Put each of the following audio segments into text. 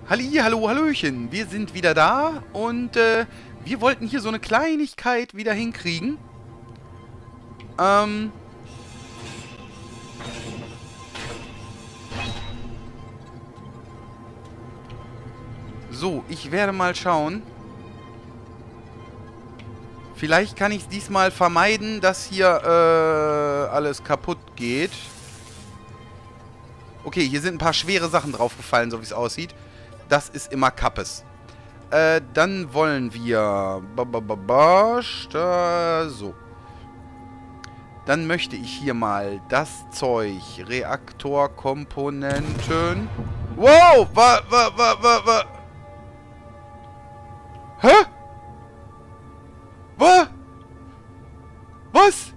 Halli, hallo, hallöchen. Wir sind wieder da und wir wollten hier so eine Kleinigkeit wieder hinkriegen. So, ich werde mal schauen. Vielleicht kann ich es diesmal vermeiden, dass hier alles kaputt geht. Okay, hier sind ein paar schwere Sachen draufgefallen, so wie es aussieht. Das ist immer Kappes. Dann wollen wir... So. Dann möchte ich hier mal das Zeug. Reaktorkomponenten. Wow! Hä? Was?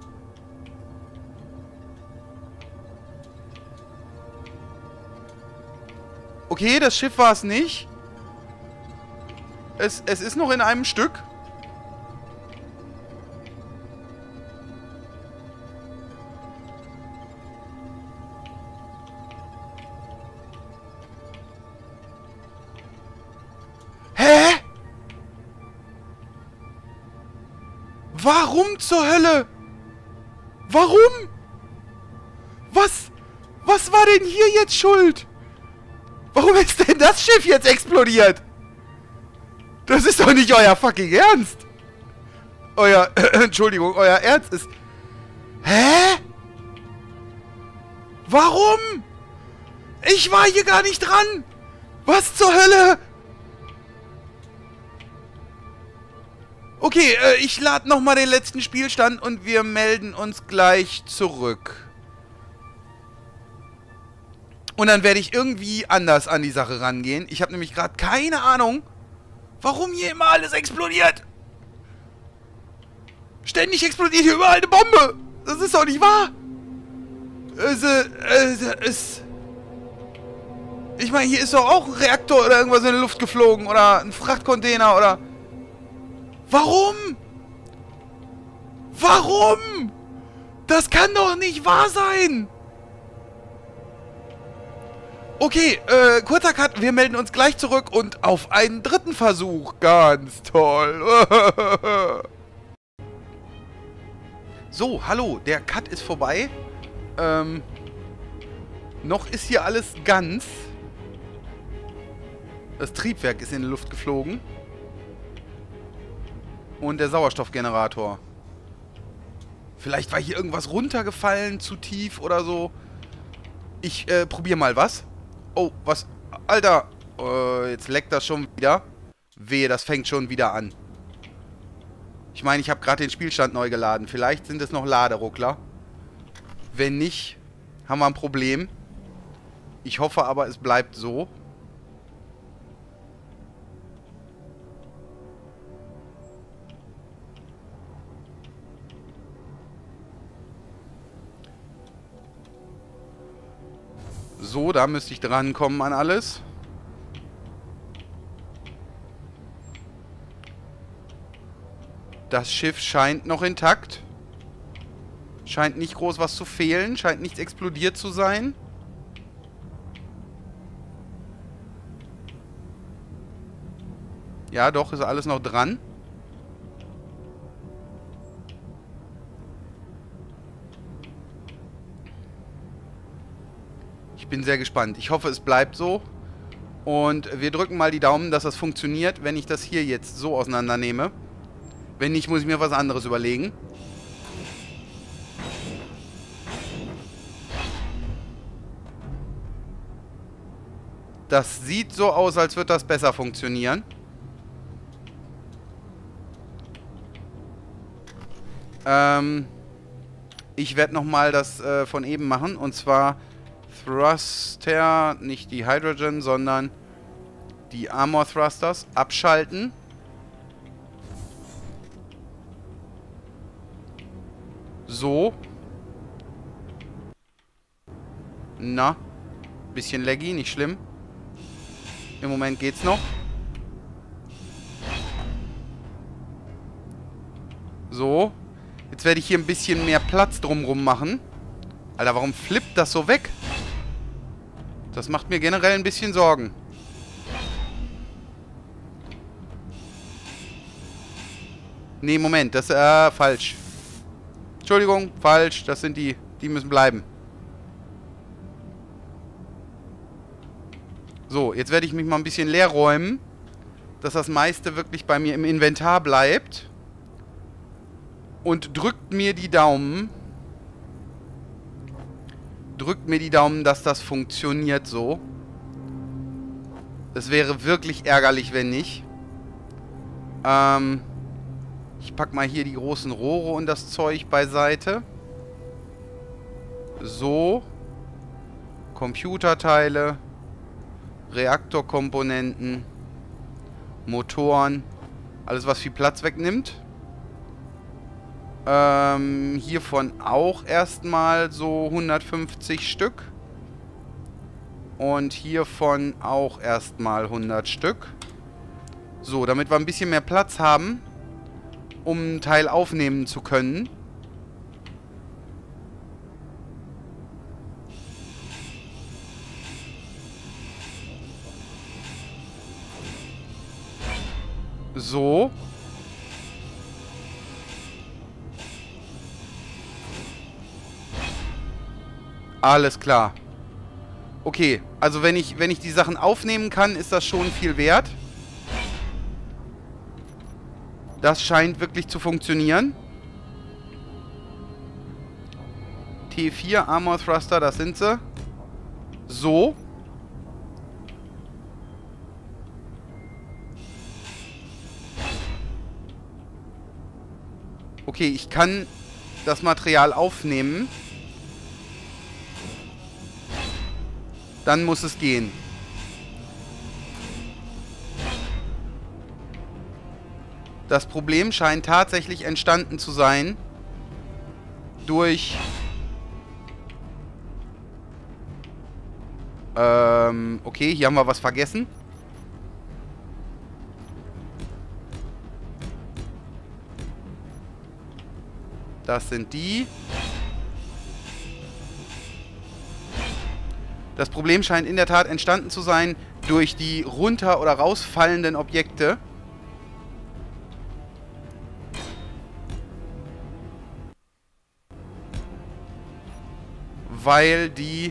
Okay, das Schiff war es nicht. Es ist noch in einem Stück. Hä? Warum zur Hölle? Warum? Was war denn hier jetzt schuld? Warum ist denn das Schiff jetzt explodiert? Das ist doch nicht euer fucking Ernst. Entschuldigung, euer Ernst ist... Hä? Warum? Ich war hier gar nicht dran. Was zur Hölle? Okay, ich lade nochmal den letzten Spielstand und wir melden uns gleich zurück. Und dann werde ich irgendwie anders an die Sache rangehen. Ich habe nämlich gerade keine Ahnung, warum hier immer alles explodiert. Ständig explodiert hier überall eine Bombe. Das ist doch nicht wahr. Ich meine, hier ist doch auch ein Reaktor oder irgendwas in die Luft geflogen. Oder ein Frachtcontainer oder... Warum? Warum? Das kann doch nicht wahr sein. Okay, kurzer Cut. Wir melden uns gleich zurück und auf einen dritten Versuch. Ganz toll. So, hallo. Der Cut ist vorbei. Noch ist hier alles ganz. Das Triebwerk ist in die Luft geflogen. Und der Sauerstoffgenerator. Vielleicht war hier irgendwas runtergefallen, zu tief oder so. Ich probiere mal was. Oh, was? Alter! Jetzt leckt das schon wieder. Wehe, das fängt schon wieder an. Ich meine, ich habe gerade den Spielstand neu geladen. Vielleicht sind es noch Laderuckler. Wenn nicht, haben wir ein Problem. Ich hoffe aber, es bleibt so. So, da müsste ich drankommen an alles. Das Schiff scheint noch intakt. Scheint nicht groß was zu fehlen. Scheint nichts explodiert zu sein. Ja, doch, ist alles noch dran. Ich bin sehr gespannt. Ich hoffe, es bleibt so. Und wir drücken mal die Daumen, dass das funktioniert, wenn ich das hier jetzt so auseinandernehme. Wenn nicht, muss ich mir was anderes überlegen. Das sieht so aus, als würde das besser funktionieren. Ich werde nochmal das von eben machen. Und zwar... Thruster, nicht die Hydrogen, sondern die Armor Thrusters abschalten. So. Na. Bisschen laggy, nicht schlimm. Im Moment geht's noch. So. Jetzt werde ich hier ein bisschen mehr Platz drumrum machen. Alter, warum flippt das so weg? Das macht mir generell ein bisschen Sorgen. Nee, Moment. Das, falsch. Entschuldigung, falsch. Das sind die. Die müssen bleiben. So, jetzt werde ich mich mal ein bisschen leer räumen. Dass das meiste wirklich bei mir im Inventar bleibt. Und drückt mir die Daumen. Drückt mir die Daumen, dass das funktioniert so. Es wäre wirklich ärgerlich, wenn nicht. Ich packe mal hier die großen Rohre und das Zeug beiseite. So. Computerteile. Reaktorkomponenten. Motoren. Alles, was viel Platz wegnimmt. Hiervon auch erstmal so 150 Stück. Und hiervon auch erstmal 100 Stück. So, damit wir ein bisschen mehr Platz haben, um einen Teil aufnehmen zu können. So. Alles klar. Okay, also wenn ich die Sachen aufnehmen kann, ist das schon viel wert. Das scheint wirklich zu funktionieren. T4 Armor Thruster, das sind sie. So. Okay, ich kann das Material aufnehmen. Dann muss es gehen. Das Problem scheint tatsächlich entstanden zu sein durch okay, hier haben wir was vergessen. Das sind die. Das Problem scheint in der Tat entstanden zu sein durch die runter- oder rausfallenden Objekte. Weil die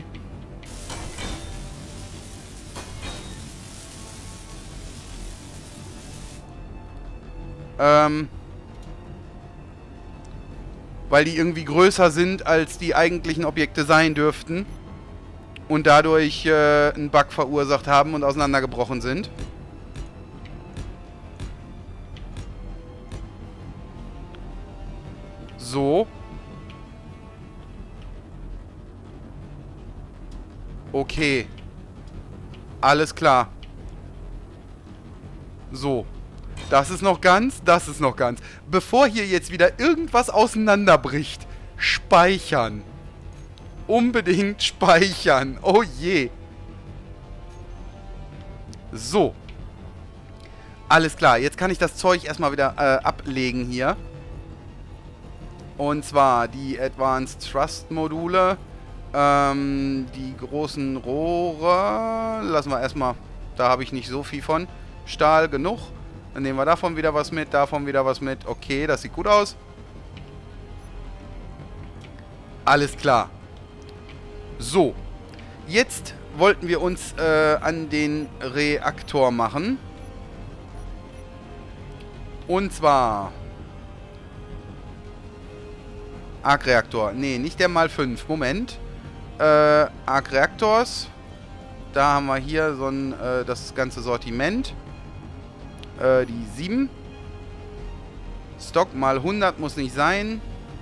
irgendwie größer sind, als die eigentlichen Objekte sein dürften. Und dadurch einen Bug verursacht haben und auseinandergebrochen sind. So. Okay. Alles klar. So. Das ist noch ganz, das ist noch ganz. Bevor hier jetzt wieder irgendwas auseinanderbricht, speichern. Unbedingt speichern. Oh je. So. Alles klar. Jetzt kann ich das Zeug erstmal wieder ablegen hier. Und zwar die Advanced Thrust Module. Die großen Rohre. Lassen wir erstmal. Da habe ich nicht so viel von. Stahl genug. Dann nehmen wir davon wieder was mit. Davon wieder was mit. Okay, das sieht gut aus. Alles klar. So, jetzt wollten wir uns an den Reaktor machen. Und zwar Arc-Reaktor. Nee, nicht der mal 5. Moment. Arc-Reaktors. Da haben wir hier so ein das ganze Sortiment. Die 7. Stock mal 100 muss nicht sein.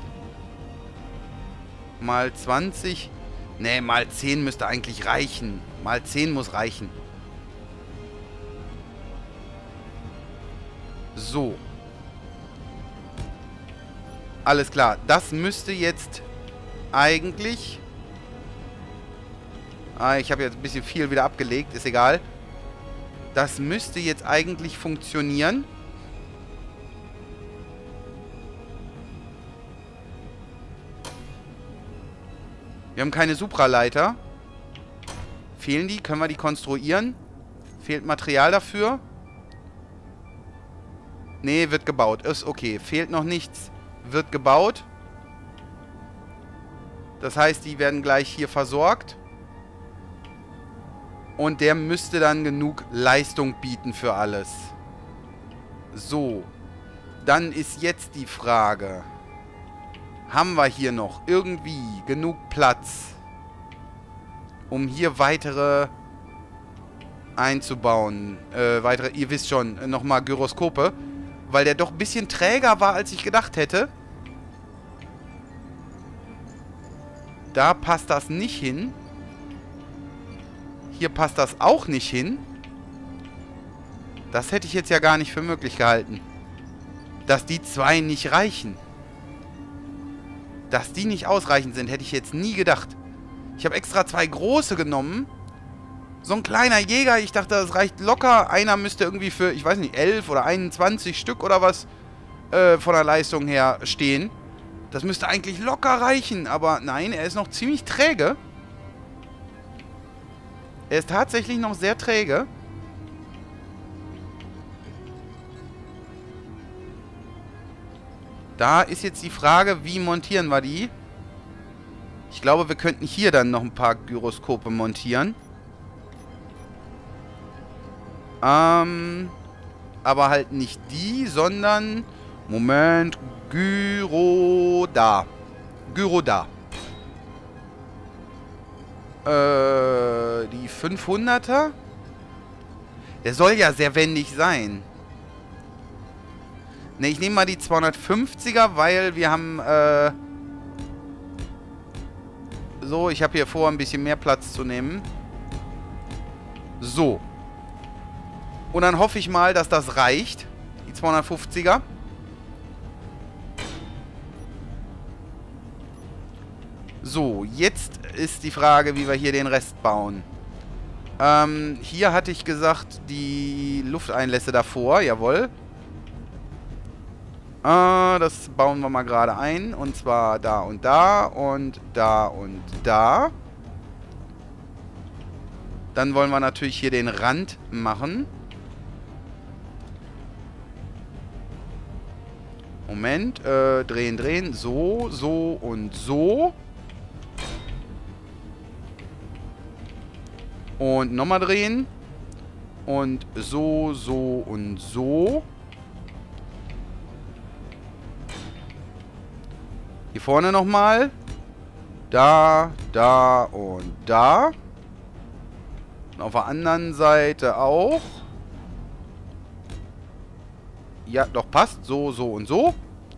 Mal 20. Ne, mal 10 müsste eigentlich reichen. Mal 10 muss reichen. So. Alles klar. Das müsste jetzt eigentlich... ich habe jetzt ein bisschen viel wieder abgelegt. Ist egal. Das müsste jetzt eigentlich funktionieren. Wir haben keine Supraleiter. Fehlen die? Können wir die konstruieren? Fehlt Material dafür? Nee, wird gebaut. Ist okay. Fehlt noch nichts. Wird gebaut. Das heißt, die werden gleich hier versorgt. Und der müsste dann genug Leistung bieten für alles. So. Dann ist jetzt die Frage. Haben wir hier noch irgendwie genug Platz, um hier weitere einzubauen? Ihr wisst schon, nochmal Gyroskope. Weil der doch ein bisschen träger war, als ich gedacht hätte. Da passt das nicht hin. Hier passt das auch nicht hin. Das hätte ich jetzt ja gar nicht für möglich gehalten. Dass die zwei nicht reichen. Dass die nicht ausreichend sind, hätte ich jetzt nie gedacht. Ich habe extra zwei große genommen. So ein kleiner Jäger, ich dachte, das reicht locker. Einer müsste irgendwie für, ich weiß nicht, 11 oder 21 Stück oder was von der Leistung her stehen. Das müsste eigentlich locker reichen, aber nein, er ist noch ziemlich träge. Er ist tatsächlich noch sehr träge. Da ist jetzt die Frage, wie montieren wir die? Ich glaube, wir könnten hier dann noch ein paar Gyroskope montieren. Aber halt nicht die, sondern... Moment, Gyroda. Gyroda. Die 500er? Der soll ja sehr wendig sein. Ne, ich nehme mal die 250er, weil wir haben, so, ich habe hier vor, ein bisschen mehr Platz zu nehmen. So. Und dann hoffe ich mal, dass das reicht. Die 250er. So, jetzt ist die Frage, wie wir hier den Rest bauen. Hier hatte ich gesagt, die Lufteinlässe davor, jawohl. Das bauen wir mal gerade ein. Und zwar da und da und da und da. Dann wollen wir natürlich hier den Rand machen. Moment, drehen, drehen. So, so und so. Und nochmal drehen. Und so, so und so. Hier vorne nochmal. Da, da und da. Und auf der anderen Seite auch. Ja, doch, passt. So, so und so.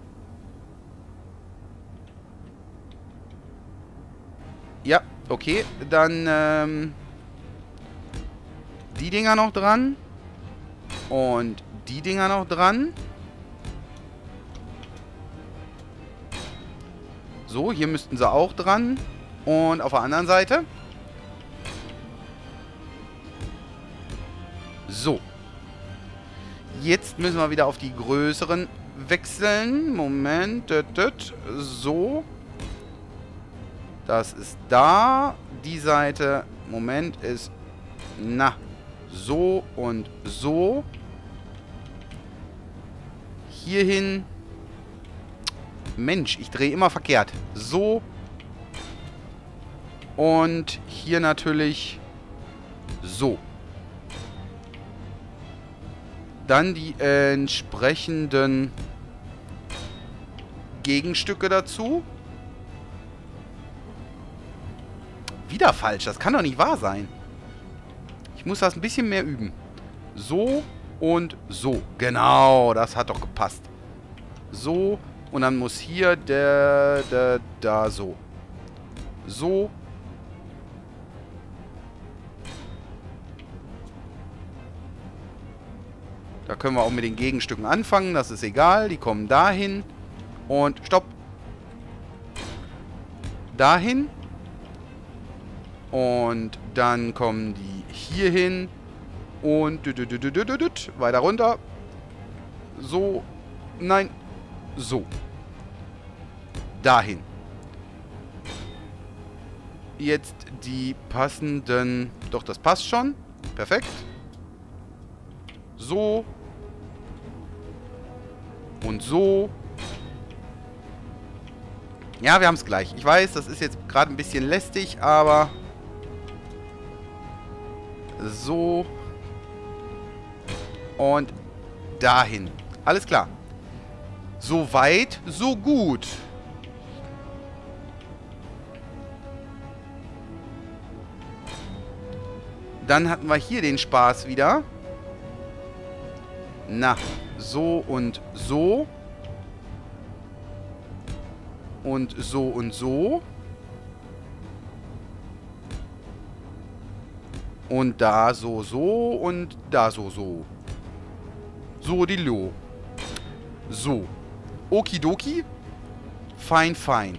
Ja, okay. Dann, die Dinger noch dran. Und die Dinger noch dran. So, hier müssten sie auch dran. Und auf der anderen Seite. So. Jetzt müssen wir wieder auf die größeren wechseln. Moment. So. Das ist da. Die Seite, Moment, ist... Na. So und so. Hierhin. Mensch, ich drehe immer verkehrt. So. Und hier natürlich so. Dann die entsprechenden Gegenstücke dazu. Wieder falsch, das kann doch nicht wahr sein. Ich muss das ein bisschen mehr üben. So und so. Genau, das hat doch gepasst. So. Und dann muss hier da so. So. Da können wir auch mit den Gegenstücken anfangen. Das ist egal. Die kommen dahin. Und stopp. Dahin. Und dann kommen die hier hin. Und weiter runter. So. Nein. So. Dahin. Jetzt die passenden... Doch, das passt schon. Perfekt. So. Und so. Ja, wir haben es gleich. Ich weiß, das ist jetzt gerade ein bisschen lästig, aber... So. Und dahin. Alles klar. So weit, so gut. Dann hatten wir hier den Spaß wieder. Na, so und so. Und so und so. Und da so und da so. So die Lo. So. Okidoki. Fein.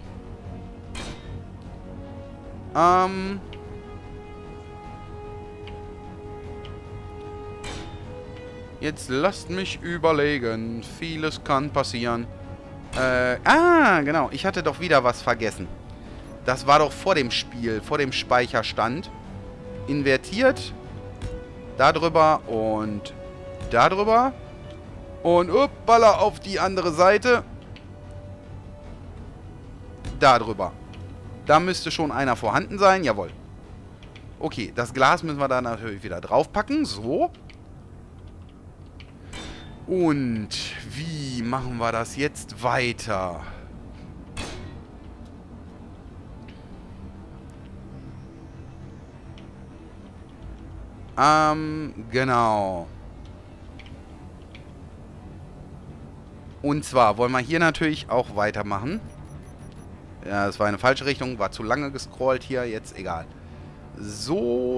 Jetzt lasst mich überlegen. Vieles kann passieren. Genau. Ich hatte doch wieder was vergessen. Das war doch vor dem Spiel, vor dem Speicherstand. Invertiert. Da drüber und da drüber. Und uppala auf die andere Seite. Da drüber. Da müsste schon einer vorhanden sein. Jawohl. Okay, das Glas müssen wir da natürlich wieder draufpacken. So. Und wie machen wir das jetzt weiter? Genau. Und zwar wollen wir hier natürlich auch weitermachen. Ja, das war eine falsche Richtung. War zu lange gescrollt hier. Jetzt egal. So.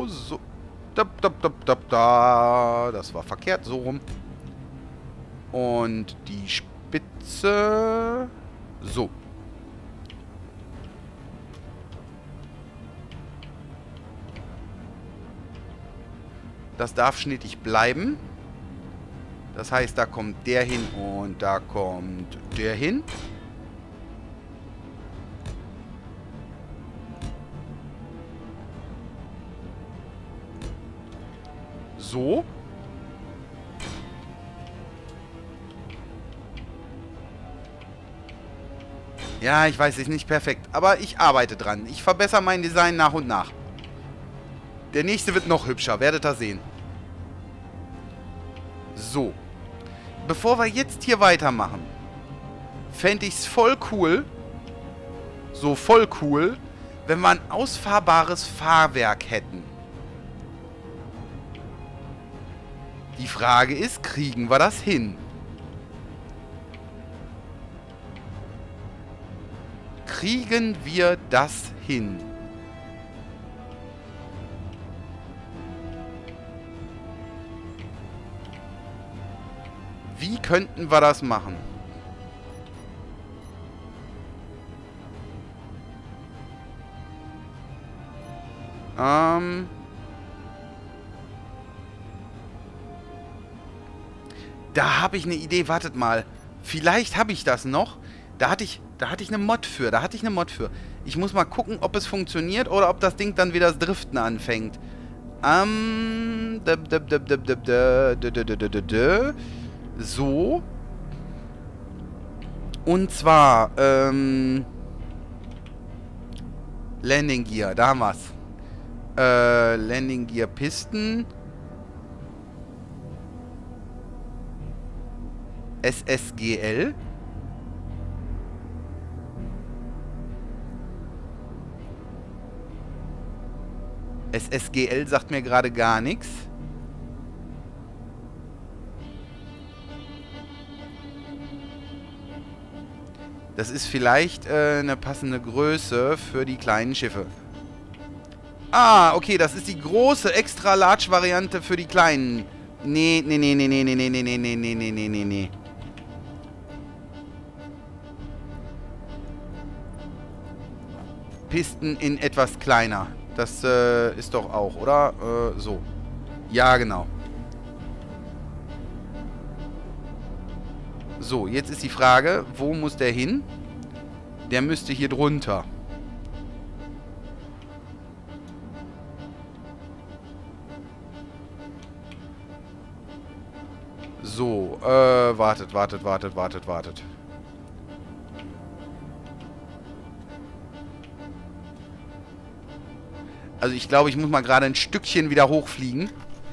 Da. Das war verkehrt. So rum. Und die Spitze. So. Das darf schnittig bleiben. Das heißt, da kommt der hin und da kommt der hin. So. Ja, ich weiß, ist nicht perfekt. Aber ich arbeite dran. Ich verbessere mein Design nach und nach. Der nächste wird noch hübscher. Werdet ihr sehen. So. Bevor wir jetzt hier weitermachen, fände ich es voll cool, so voll cool, wenn wir ein ausfahrbares Fahrwerk hätten. Die Frage ist, kriegen wir das hin? Kriegen wir das hin? Wie könnten wir das machen? Da habe ich eine Idee. Wartet mal. Vielleicht habe ich das noch. Da hatte ich eine Mod für. Ich muss mal gucken, ob es funktioniert oder ob das Ding dann wieder das Driften anfängt. So. Und zwar, Landing Gear, da haben wir's. Landing Gear Pisten. SSGL. SSGL sagt mir gerade gar nichts. Das ist vielleicht eine passende Größe für die kleinen Schiffe. Ah, okay, das ist die große Extra-Large-Variante für die kleinen. Nee. Pisten in etwas kleiner. Das ist doch auch, oder? So. Ja, genau. So, jetzt ist die Frage, wo muss der hin? Der müsste hier drunter. So, wartet. Also ich glaube, ich muss mal gerade ein Stückchen wieder hochfliegen.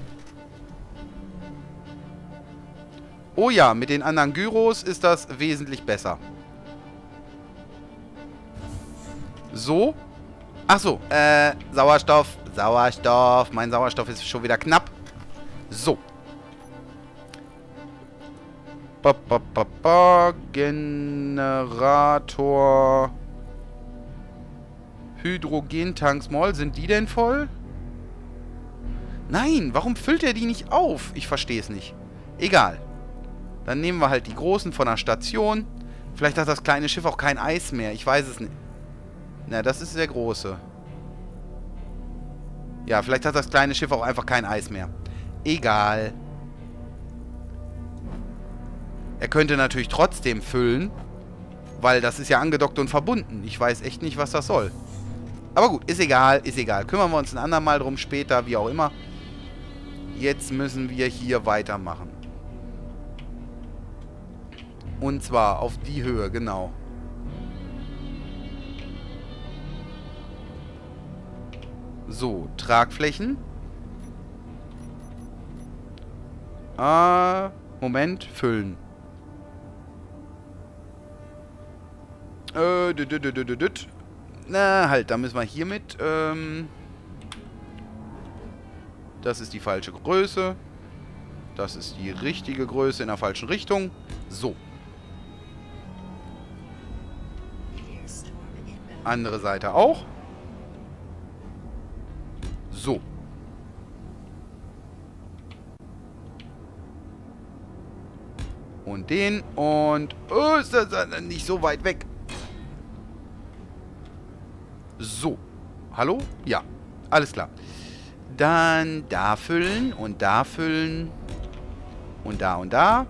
Oh ja, mit den anderen Gyros ist das wesentlich besser. So. Ach so, Sauerstoff. Sauerstoff. Mein Sauerstoff ist schon wieder knapp. So. Generator. Hydrogentanks Moll. Sind die denn voll? Nein, warum füllt er die nicht auf? Ich verstehe es nicht. Egal. Dann nehmen wir halt die großen von der Station. Vielleicht hat das kleine Schiff auch kein Eis mehr. Ich weiß es nicht. Na, das ist der große. Ja, vielleicht hat das kleine Schiff auch einfach kein Eis mehr. Egal. Er könnte natürlich trotzdem füllen, weil das ist ja angedockt und verbunden. Ich weiß echt nicht, was das soll. Aber gut, ist egal, ist egal. Kümmern wir uns ein andermal drum später, wie auch immer. Jetzt müssen wir hier weitermachen. Und zwar auf die Höhe, genau. So, Tragflächen. Moment, füllen. Na, halt, da müssen wir hiermit, das ist die falsche Größe. Das ist die richtige Größe in der falschen Richtung. So. Andere Seite auch. So. Und den und... Oh, ist das nicht so weit weg. So. Hallo? Ja. Alles klar. Dann da füllen und da füllen. Und da und da.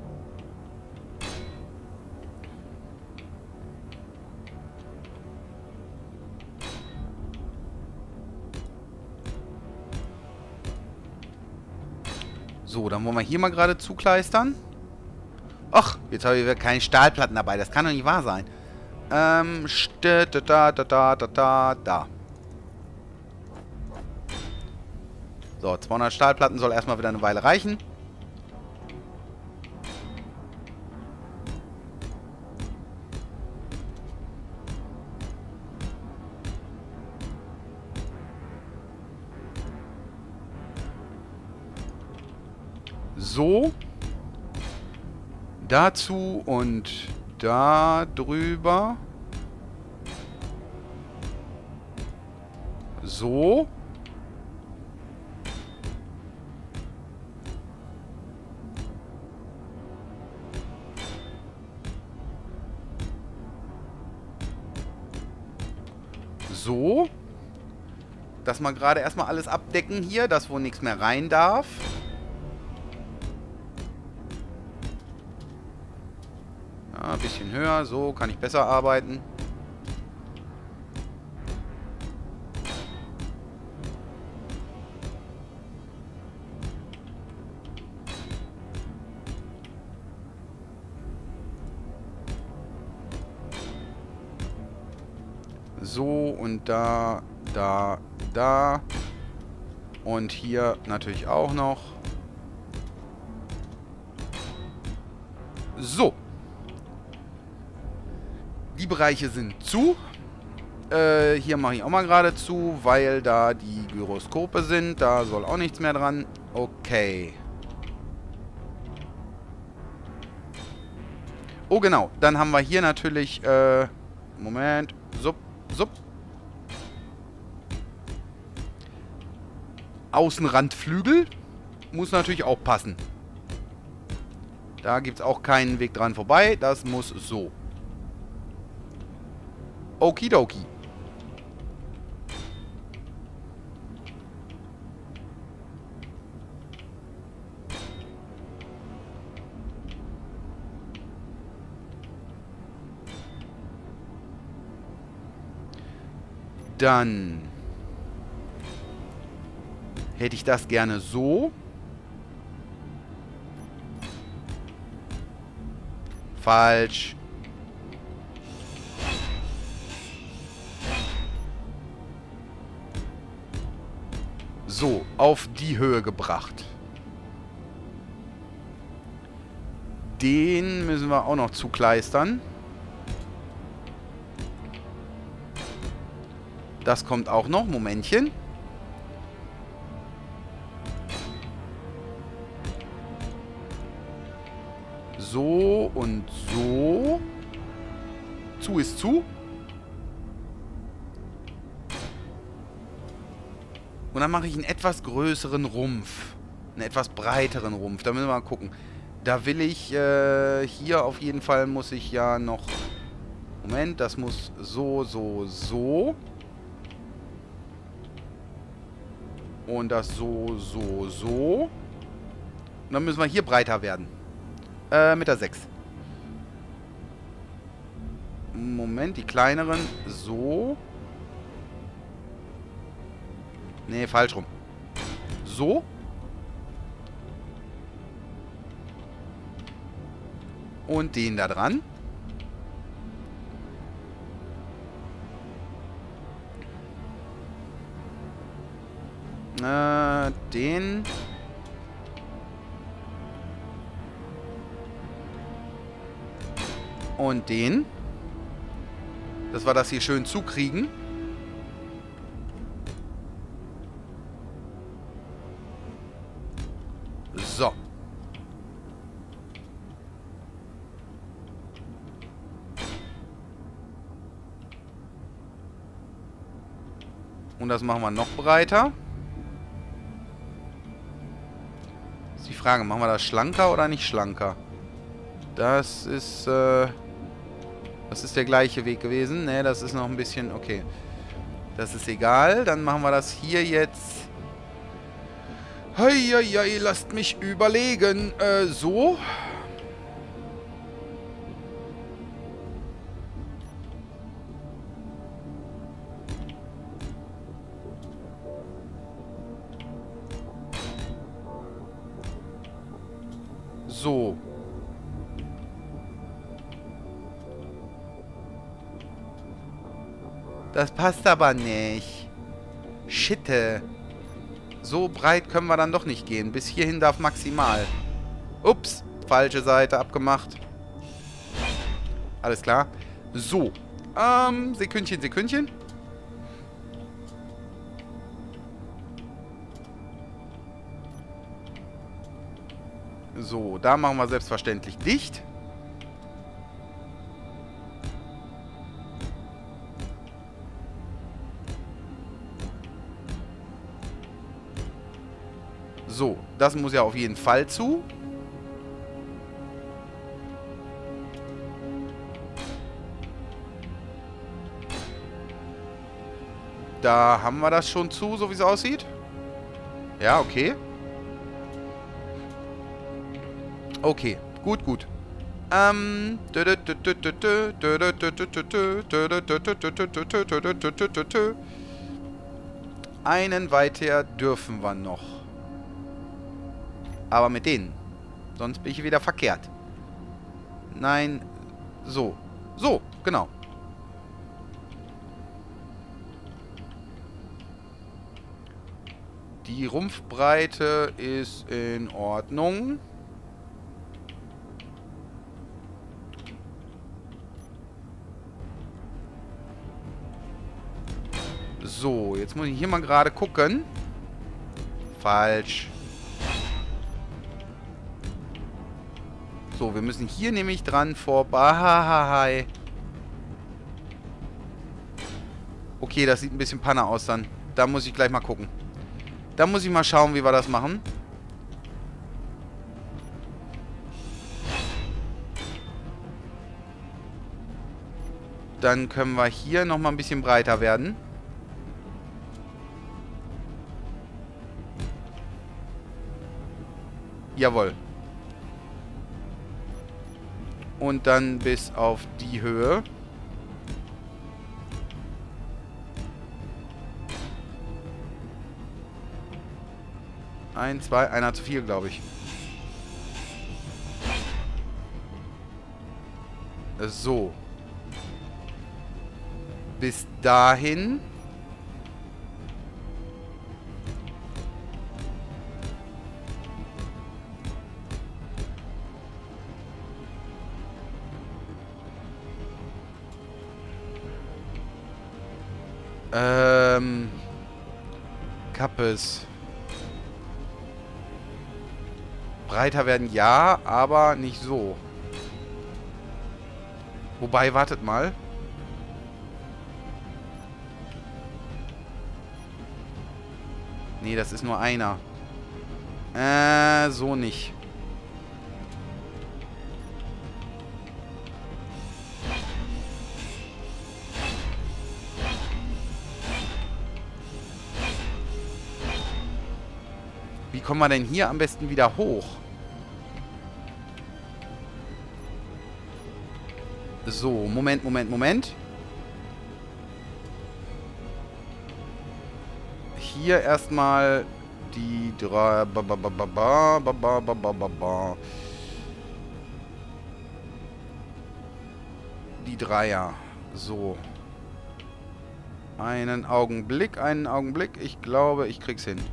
So, dann wollen wir hier mal gerade zukleistern. Ach, jetzt habe ich keine Stahlplatten dabei. Das kann doch nicht wahr sein. Da. So, 200 Stahlplatten soll erstmal wieder eine Weile reichen. So. Dazu und da drüber. So. So. Dass wir gerade erstmal alles abdecken hier, dass wo nichts mehr rein darf. Ja, ein bisschen höher, so kann ich besser arbeiten. So und da, da, da. Und hier natürlich auch noch. So. Die Bereiche sind zu. Hier mache ich auch mal gerade zu, weil da die Gyroskope sind. Da soll auch nichts mehr dran. Okay. Oh genau, dann haben wir hier natürlich... Moment. Sup. Außenrandflügel. Muss natürlich auch passen. Da gibt es auch keinen Weg dran vorbei. Das muss so. Okidoki. Dann hätte ich das gerne so. Falsch. So, auf die Höhe gebracht. Den müssen wir auch noch zukleistern. Das kommt auch noch. Momentchen. So und so. Zu ist zu. Und dann mache ich einen etwas größeren Rumpf. Einen etwas breiteren Rumpf. Da müssen wir mal gucken. Da will ich, hier auf jeden Fall muss ich ja noch... Moment, das muss so, so, so. Und das so, so, so. Und dann müssen wir hier breiter werden. Mit der 6. Moment, die kleineren. So. Nee, falsch rum. So. Und den da dran. Den. Und den. Dass wir das hier schön zukriegen. So. Und das machen wir noch breiter. Ist die Frage, machen wir das schlanker oder nicht schlanker? Das ist der gleiche Weg gewesen. Ne, das ist noch ein bisschen... Okay. Das ist egal. Dann machen wir das hier jetzt... Heieiei, lasst mich überlegen. So. So. Das passt aber nicht. Schitte. So breit können wir dann doch nicht gehen. Bis hierhin darf maximal. Ups. Falsche Seite abgemacht. Alles klar. So. Sekündchen, Sekündchen. So, da machen wir selbstverständlich dicht. So, das muss ja auf jeden Fall zu. Da haben wir das schon zu, so wie es aussieht. Ja, okay. Okay, gut, gut. Einen weiter dürfen wir noch. Aber mit denen. Sonst bin ich wieder verkehrt. Nein. So. So, genau. Die Rumpfbreite ist in Ordnung. So, jetzt muss ich hier mal gerade gucken. Falsch. So, wir müssen hier nämlich dran vorbei. Okay, das sieht ein bisschen Panne aus dann. Da muss ich gleich mal gucken. Da muss ich mal schauen, wie wir das machen. Dann können wir hier nochmal ein bisschen breiter werden. Jawohl. Und dann bis auf die Höhe. Ein, zwei, einer zu viel, glaube ich. So. Bis dahin. Kappes. Breiter werden ja, aber nicht so. Wobei, wartet mal. Nee, das ist nur einer. So nicht. Wie kommen wir denn hier am besten wieder hoch? So, Moment. Hier erstmal die drei... Die Dreier. So. Einen Augenblick. Ich glaube, ich krieg's hin.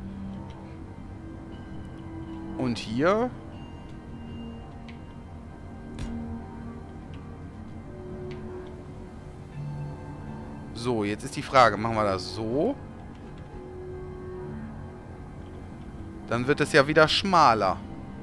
Und hier... So, jetzt ist die Frage, machen wir das so? Dann wird es ja wieder schmaler.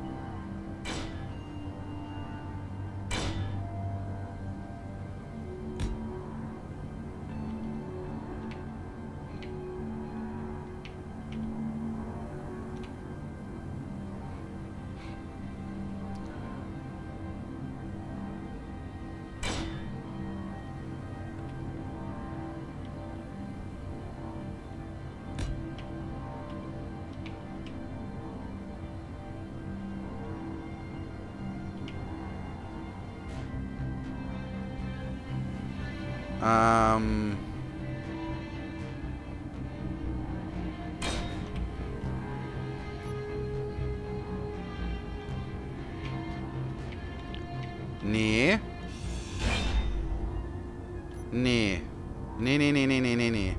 Nee. Nee. Nee.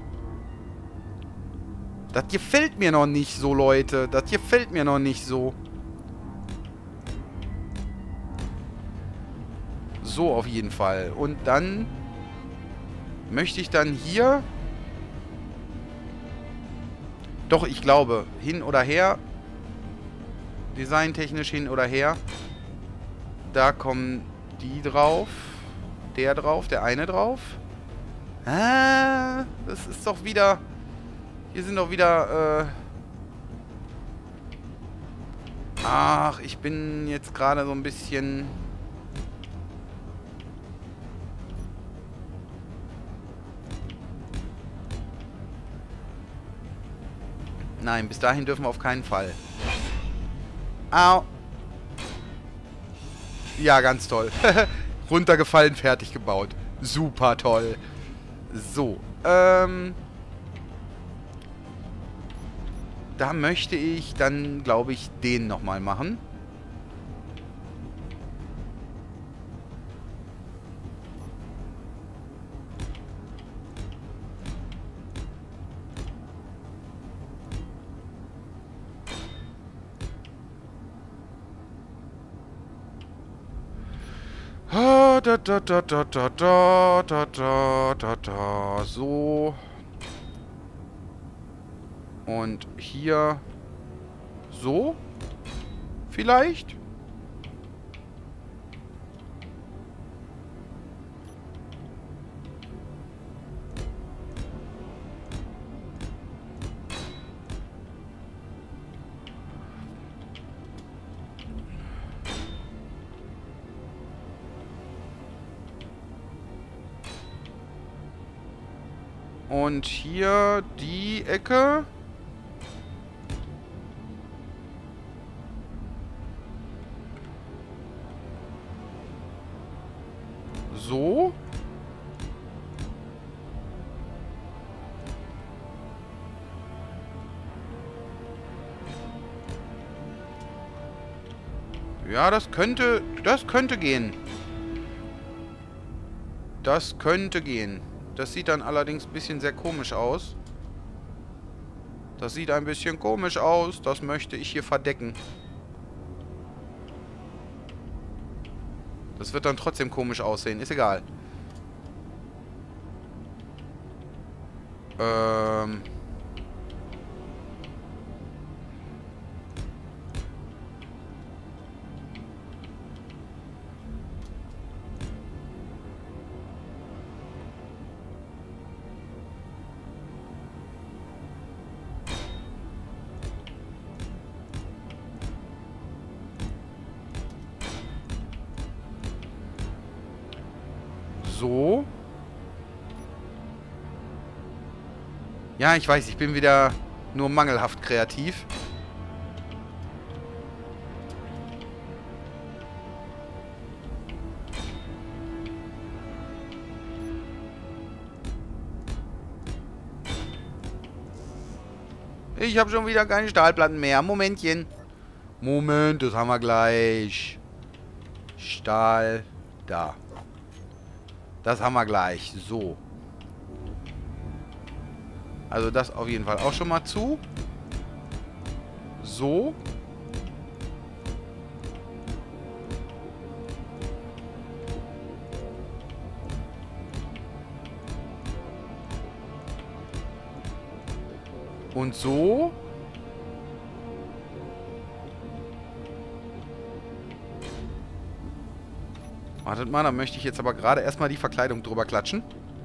Das gefällt mir noch nicht so, Leute. Das gefällt mir noch nicht so. So auf jeden Fall. Und dann möchte ich dann hier... Doch, ich glaube, hin oder her. Designtechnisch hin oder her. Da kommen die drauf. Der drauf, der eine drauf. Ah, das ist doch wieder... Hier sind doch wieder... Ach, ich bin jetzt gerade so ein bisschen... Nein, bis dahin dürfen wir auf keinen Fall. Au. Ja, ganz toll. Runtergefallen, fertig gebaut. Super toll. So, da möchte ich dann, glaube ich, den nochmal machen. So. Und hier so. Vielleicht. Und hier die Ecke. So. Ja, das könnte gehen. Das könnte gehen. Das sieht dann allerdings ein bisschen sehr komisch aus. Das sieht ein bisschen komisch aus. Das möchte ich hier verdecken. Das wird dann trotzdem komisch aussehen. Ist egal. So. Ja, ich weiß, ich bin wieder nur mangelhaft kreativ. Ich habe schon wieder keine Stahlplatten mehr. Momentchen. Moment, das haben wir gleich. Stahl. Da. Das haben wir gleich. So. Also das auf jeden Fall auch schon mal zu. So. Und so. Wartet mal, da möchte ich jetzt aber gerade erstmal die Verkleidung drüber klatschen.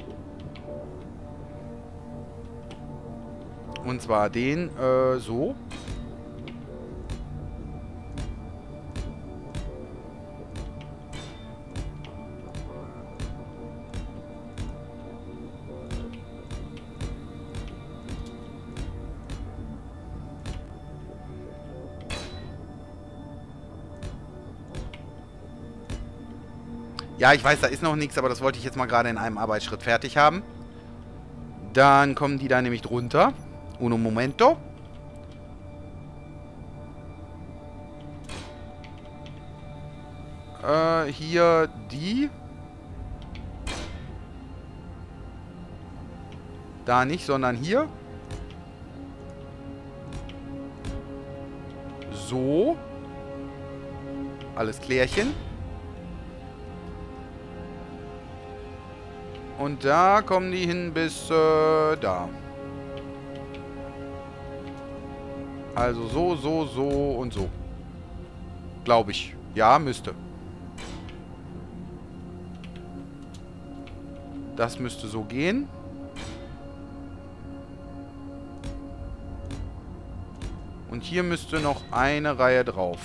Und zwar den, so. Ja, ich weiß, da ist noch nichts, aber das wollte ich jetzt mal gerade in einem Arbeitsschritt fertig haben. Dann kommen die da nämlich drunter. Uno momento. Hier die. Da nicht, sondern hier. So. Alles klärchen. Und da kommen die hin bis da. Also so, so, so und so. Glaube ich. Ja, müsste. Das müsste so gehen. Und hier müsste noch eine Reihe drauf.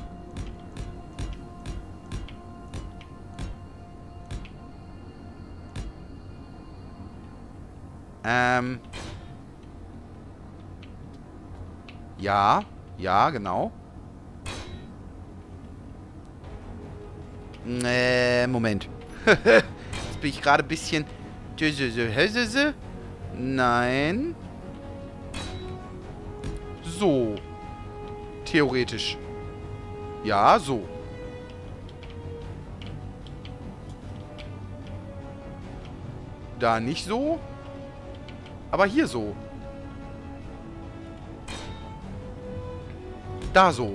Ja. Ja, genau. Moment. Jetzt bin ich gerade ein bisschen... Nein. So. Theoretisch. Ja, so. Da nicht so. Aber hier so. Da so.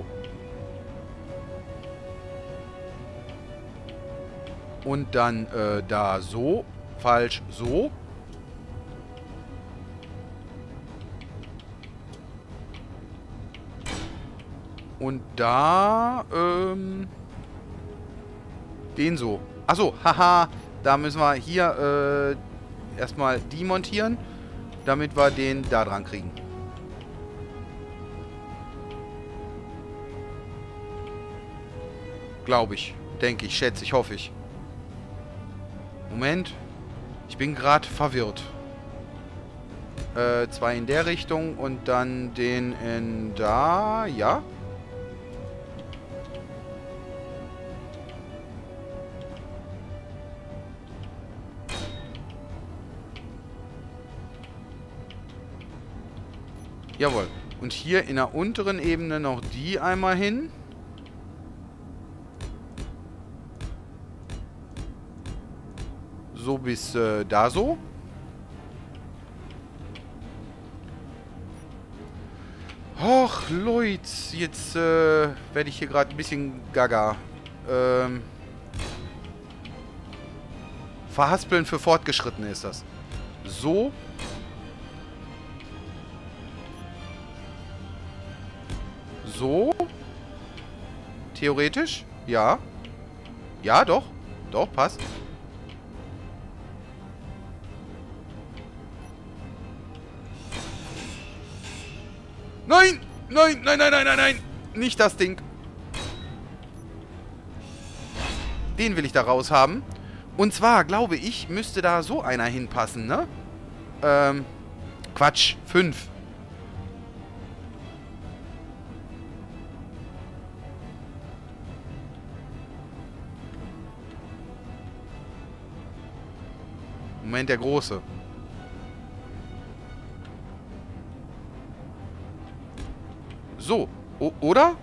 Und dann da so. Falsch so. Und da, den so. Achso, haha. Da müssen wir hier, erstmal die montieren, damit wir den da dran kriegen. Glaube ich. Denke ich, schätze ich, hoffe ich. Moment. Ich bin gerade verwirrt. Zwei in der Richtung und dann den in da. Ja. Jawohl. Und hier in der unteren Ebene noch die einmal hin. So bis da so. Och, Leute, jetzt werde ich hier gerade ein bisschen gaga. Verhaspeln für Fortgeschrittene ist das. So. So. Theoretisch? Ja. Ja, doch. Doch, passt. Nein! Nein, nein, nein, nein, nein, nein! Nicht das Ding. Den will ich da raus haben. Und zwar, glaube ich, müsste da so einer hinpassen, ne? Quatsch. 5. Moment, der Große. So. Oder?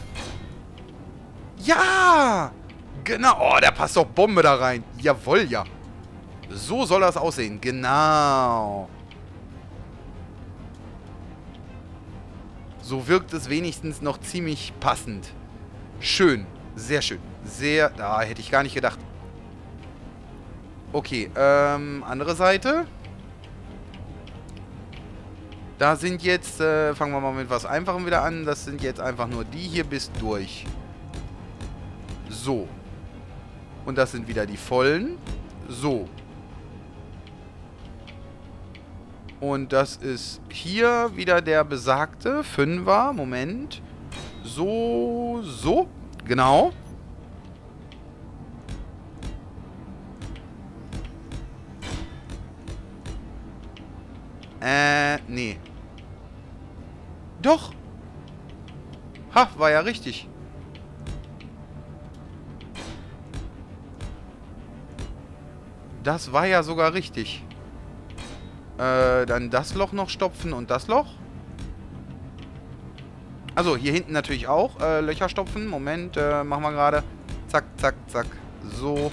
Ja! Genau. Oh, der passt doch Bombe da rein. Jawohl, ja. So soll das aussehen. Genau. So wirkt es wenigstens noch ziemlich passend. Schön. Sehr schön. Sehr... Da hätte ich gar nicht gedacht. Okay, andere Seite. Da sind jetzt, fangen wir mal mit was Einfachem wieder an. Das sind jetzt einfach nur die hier bis durch. So. Und das sind wieder die vollen. So. Und das ist hier wieder der besagte 5er. Moment. So, so. Genau. Nee. Doch. Ha, war ja richtig. Das war ja sogar richtig. Dann das Loch noch stopfen und das Loch. Also, hier hinten natürlich auch Löcher stopfen. Moment, machen wir gerade. Zack, zack, zack. So.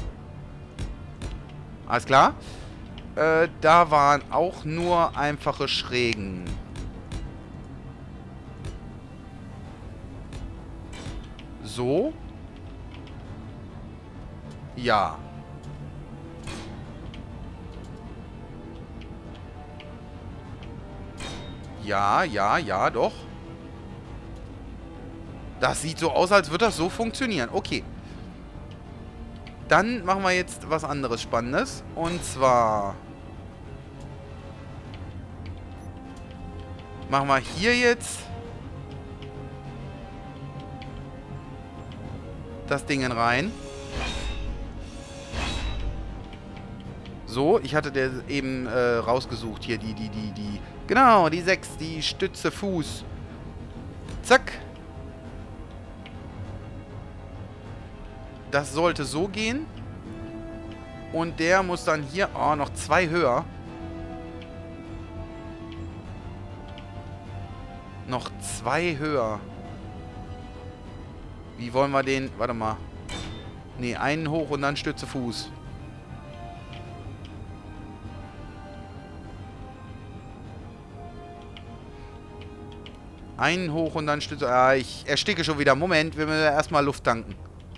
Alles klar. Da waren auch nur einfache Schrägen. So. Ja. Ja, ja, ja, doch. Das sieht so aus, als würde das so funktionieren. Okay. Dann machen wir jetzt was anderes Spannendes. Und zwar... machen wir hier jetzt... das Ding rein. So, ich hatte der eben rausgesucht. Hier, die... Genau, die 6, die Stütze Fuß. Zack. Das sollte so gehen. Und der muss dann hier... oh, noch 2 höher. Noch 2 höher. Wie wollen wir den... warte mal. Ne, einen hoch und dann Stütze Fuß. Einen hoch und dann Stütze... ah, ich ersticke schon wieder. Moment, wir müssen erstmal Luft tanken.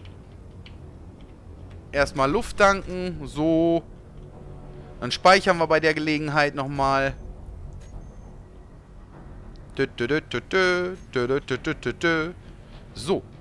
Erstmal Luft tanken. So. Dann speichern wir bei der Gelegenheit nochmal. So.